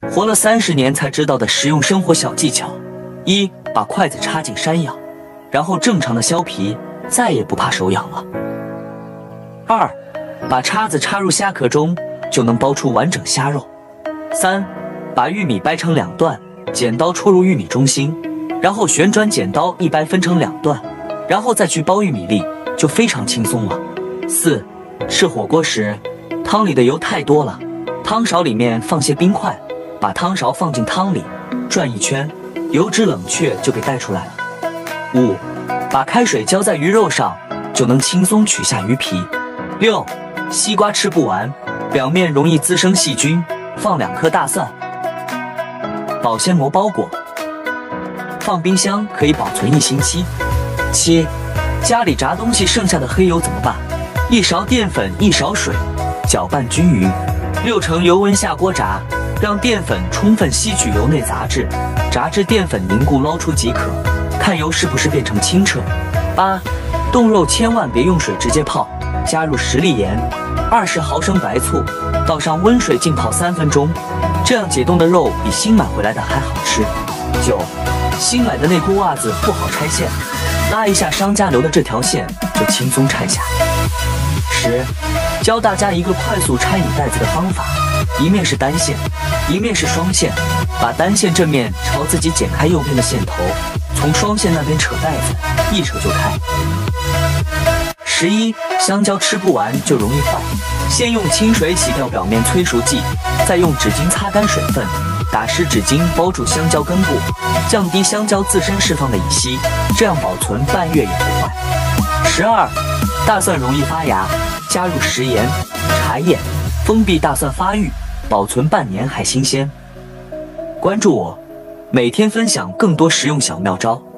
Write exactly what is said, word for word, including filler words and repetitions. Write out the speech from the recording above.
活了三十年才知道的实用生活小技巧：一、把筷子插进山药，然后正常的削皮，再也不怕手痒了。二、把叉子插入虾壳中，就能剥出完整虾肉。三、把玉米掰成两段，剪刀戳入玉米中心，然后旋转剪刀一掰分成两段，然后再去剥玉米粒，就非常轻松了。四、吃火锅时，汤里的油太多了，汤勺里面放些冰块，把汤勺放进汤里，转一圈，油脂冷却就给带出来了。五、把开水浇在鱼肉上，就能轻松取下鱼皮。六、西瓜吃不完，表面容易滋生细菌，放两颗大蒜。保鲜膜包裹，放冰箱可以保存一星期。七、家里炸东西剩下的黑油怎么办？一勺淀粉，一勺水，搅拌均匀，六成油温下锅炸，让淀粉充分吸取油内杂质，炸至淀粉凝固捞出即可，看油是不是变成清澈。八、冻肉千万别用水直接泡，加入十粒盐，二十毫升白醋，倒上温水浸泡三分钟，这样解冻的肉比新买回来的还好吃。九、新买的内裤袜子不好拆线，拉一下商家留的这条线就轻松拆下。十、教大家一个快速拆你袋子的方法，一面是单线，一面是双线，把单线正面朝自己剪开右边的线头，从双线那边扯袋子，一扯就开。十一、香蕉吃不完就容易坏，先用清水洗掉表面催熟剂，再用纸巾擦干水分，打湿纸巾包住香蕉根部，降低香蕉自身释放的乙烯，这样保存半月也不坏。十二、大蒜容易发芽，加入食盐、茶叶，封闭大蒜发育，保存半年还新鲜。关注我，每天分享更多实用小妙招。